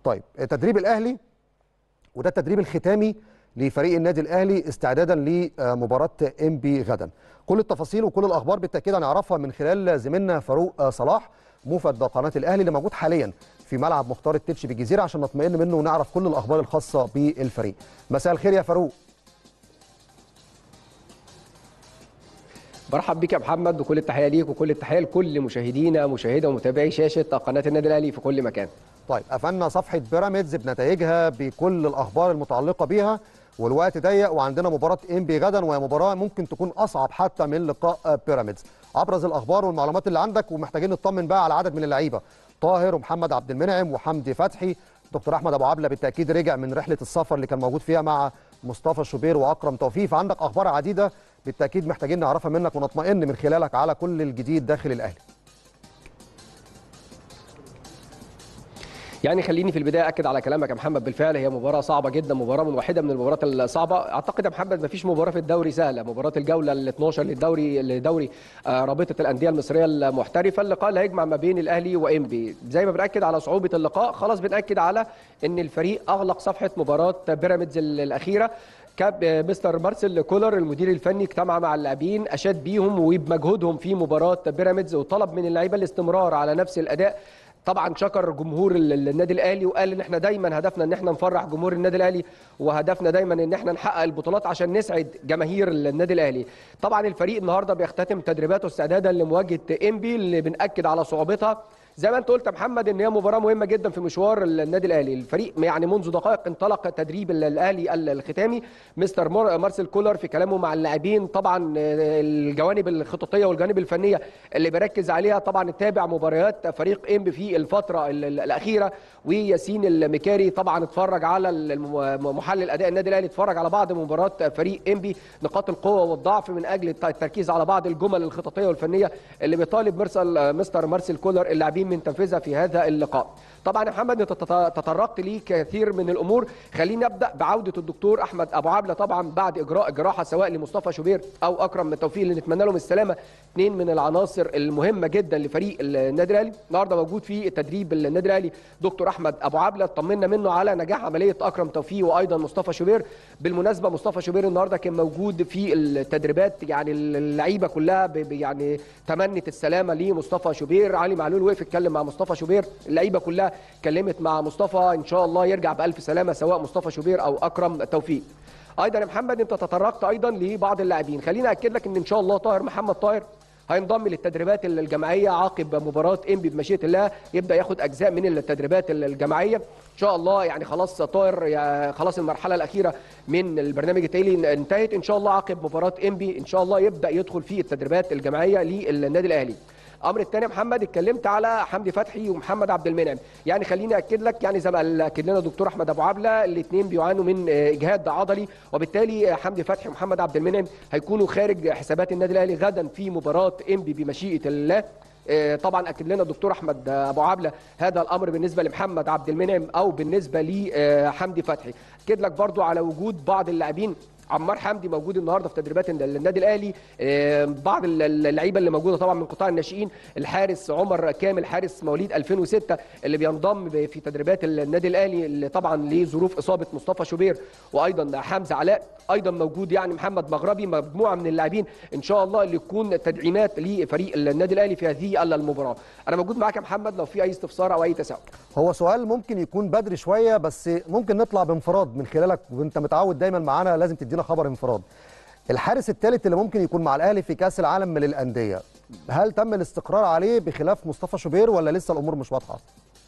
طيب تدريب الاهلي وده التدريب الختامي لفريق النادي الاهلي استعدادا لمباراه انبي غدا. كل التفاصيل وكل الاخبار بالتاكيد هنعرفها من خلال زميلنا فاروق صلاح موفد قناه الاهلي اللي موجود حاليا في ملعب مختار التتش بالجزيره عشان نطمئن منه ونعرف كل الاخبار الخاصه بالفريق. مساء الخير يا فاروق. برحب بك يا محمد وكل التحيه ليك وكل التحيه لكل مشاهدينا ومتابعي شاشه قناه النادي الاهلي في كل مكان. طيب قفلنا صفحه بيراميدز بنتائجها بكل الاخبار المتعلقه بيها والوقت ضيق وعندنا مباراه انبي غدا وهي مباراه ممكن تكون اصعب حتى من لقاء بيراميدز. ابرز الاخبار والمعلومات اللي عندك ومحتاجين نطمن بقى على عدد من اللعيبه طاهر ومحمد عبد المنعم وحمدي فتحي. دكتور احمد ابو عبله بالتاكيد رجع من رحله السفر اللي كان موجود فيها مع مصطفى شوبير واكرم توفيق، فعندك اخبار عديده بالتاكيد محتاجين نعرفها منك ونطمئن من خلالك على كل الجديد داخل الاهلي. يعني خليني في البدايه اكد على كلامك يا محمد، بالفعل هي مباراه صعبه جدا، مباراه من واحده من المباريات الصعبه. اعتقد يا محمد ما فيش مباراه في الدوري سهله، مباراه الجوله ال 12 لدوري رابطه الانديه المصريه المحترفه، اللقاء اللي هيجمع ما بين الاهلي وانبي. زي ما بناكد على صعوبه اللقاء خلاص بناكد على ان الفريق اغلق صفحه مباراه بيراميدز الاخيره. مستر مارسيل كولر المدير الفني اجتمع مع اللاعبين، اشاد بيهم وبمجهودهم في مباراه بيراميدز وطلب من اللعيبه الاستمرار على نفس الاداء. طبعا شكر جمهور النادي الاهلي وقال ان احنا دايما هدفنا ان احنا نفرح جمهور النادي الاهلي وهدفنا دايما ان احنا نحقق البطولات عشان نسعد جماهير النادي الاهلي. طبعا الفريق النهارده بيختتم تدريباته استعدادا لمواجهه انبي اللي بنأكد على صعوبتها. زي ما انت قلت يا محمد ان هي مباراه مهمه جدا في مشوار النادي الاهلي. الفريق يعني منذ دقائق انطلق تدريب الاهلي الختامي. مستر مارسيل كولر في كلامه مع اللاعبين طبعا الجوانب الخططيه والجوانب الفنيه اللي بيركز عليها. طبعا اتابع مباريات فريق انبي في الفتره الاخيره، وياسين المكاري طبعا اتفرج على محلل اداء النادي الاهلي، اتفرج على بعض مباريات فريق انبي، نقاط القوه والضعف من اجل التركيز على بعض الجمل الخططيه والفنيه اللي بيطالب مستر مارسيل كولر اللاعبين من تنفيذها في هذا اللقاء. طبعا يا محمد انت تطرقت ليه كثير من الامور. خليني ابدا بعوده الدكتور احمد ابو عبله طبعا بعد اجراء جراحه سواء لمصطفى شوبير او اكرم توفيق اللي نتمنى لهم السلامه، اثنين من العناصر المهمه جدا لفريق النادي الاهلي. النهارده موجود في تدريب النادي الاهلي دكتور احمد ابو عبله، طمنا منه على نجاح عمليه اكرم توفيق وايضا مصطفى شوبير. بالمناسبه مصطفى شوبير النهارده كان موجود في التدريبات، يعني اللعيبه كلها يعني تمنت السلامه لمصطفى شوبير. علي معلول وقف اتكلم مع مصطفى شوبير، اللعيبه كلها كلمت مع مصطفى ان شاء الله يرجع بالف سلامه سواء مصطفى شوبير او اكرم توفيق. ايضا يا محمد انت تطرقت ايضا لبعض اللاعبين، خليني اكد لك ان شاء الله محمد طاهر هينضم للتدريبات الجماعيه عقب مباراه انبي بمشيئه الله، يبدا ياخد اجزاء من التدريبات الجماعيه ان شاء الله. يعني خلاص طاهر خلاص المرحله الاخيره من البرنامج التاهيلي انتهت، ان شاء الله عقب مباراه انبي ان شاء الله يبدا يدخل في التدريبات الجماعيه للنادي الاهلي. الامر الثاني يا محمد اتكلمت على حمدي فتحي ومحمد عبد المنعم، يعني خليني اكد لك يعني زي ما اكد لنا الدكتور احمد ابو عبله الاثنين بيعانوا من اجهاد عضلي، وبالتالي حمدي فتحي ومحمد عبد المنعم هيكونوا خارج حسابات النادي الاهلي غدا في مباراه انبي بمشيئه الله. طبعا اكد لنا الدكتور احمد ابو عبله هذا الامر بالنسبه لمحمد عبد المنعم او بالنسبه لحمدي فتحي. اكد لك برضو على وجود بعض اللاعبين، عمار حمدي موجود النهارده في تدريبات النادي الاهلي، بعض اللعيبه اللي موجوده طبعا من قطاع الناشئين، الحارس عمر كامل حارس مواليد 2006 اللي بينضم في تدريبات النادي الاهلي اللي طبعا لظروف اصابه مصطفى شوبير، وايضا حمزه علاء ايضا موجود، يعني محمد مغربي، مجموعه من اللاعبين ان شاء الله اللي تكون تدعيمات لفريق النادي الاهلي في هذه المباراه. انا موجود معاك يا محمد لو في اي استفسار او اي تساؤل. هو سؤال ممكن يكون بدري شويه بس ممكن نطلع بانفراد من خلالك وانت متعود دايما معانا لازم تدينا خبر انفراد. الحارس الثالث اللي ممكن يكون مع الاهلي في كاس العالم للانديه، هل تم الاستقرار عليه بخلاف مصطفى شوبير ولا لسه الامور مش واضحه؟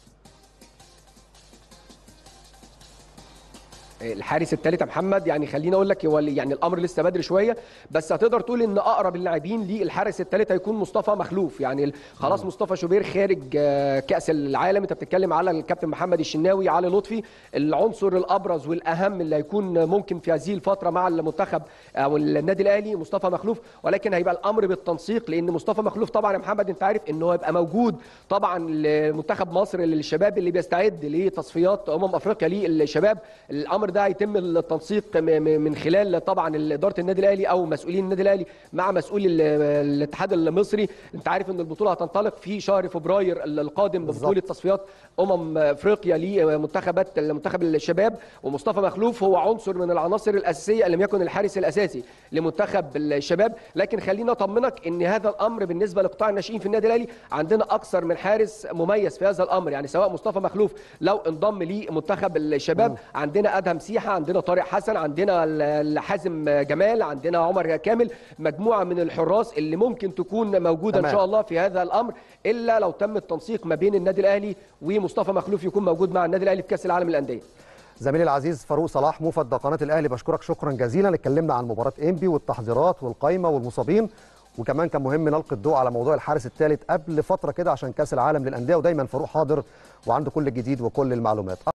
الحارس الثالث يا محمد يعني خليني اقول لك هو يعني الامر لسه بدري شويه، بس هتقدر تقول ان اقرب اللاعبين للحارس الثالث هيكون مصطفى مخلوف. يعني خلاص مصطفى شوبير خارج كاس العالم، انت بتتكلم على الكابتن محمد الشناوي، علي لطفي، العنصر الابرز والاهم اللي هيكون ممكن في هذه الفتره مع المنتخب او النادي الاهلي مصطفى مخلوف، ولكن هيبقى الامر بالتنسيق لان مصطفى مخلوف طبعا يا محمد انت عارف انه هيبقى موجود طبعا لمنتخب مصر للشباب اللي بيستعد لتصفيات افريقيا للشباب. الامر ده هيتم التنسيق من خلال طبعا اداره النادي الاهلي او مسؤولين النادي الاهلي مع مسؤول الاتحاد المصري. انت عارف ان البطوله هتنطلق في شهر فبراير القادم ببطوله تصفيات افريقيا لمنتخبات منتخب الشباب، ومصطفى مخلوف هو عنصر من العناصر الاساسيه ان لم يكن الحارس الاساسي لمنتخب الشباب. لكن خلينا اطمنك ان هذا الامر بالنسبه لقطاع الناشئين في النادي الاهلي عندنا اكثر من حارس مميز في هذا الامر، يعني سواء مصطفى مخلوف لو انضم لمنتخب الشباب، عندنا ادهم سيحه، عندنا طارق حسن، عندنا حازم جمال، عندنا عمر كامل، مجموعه من الحراس اللي ممكن تكون موجوده ان شاء الله في هذا الامر، الا لو تم التنسيق ما بين النادي الاهلي ومصطفى مخلوف يكون موجود مع النادي الاهلي في كاس العالم للانديه. زميلي العزيز فاروق صلاح موفد قناه الاهلي، بشكرك شكرا جزيلا. اتكلمنا عن مباراه انبي والتحضيرات والقايمه والمصابين، وكمان كان مهم نلقي الضوء على موضوع الحارس الثالث قبل فتره كده عشان كاس العالم للانديه، ودايما فاروق حاضر وعنده كل الجديد وكل المعلومات.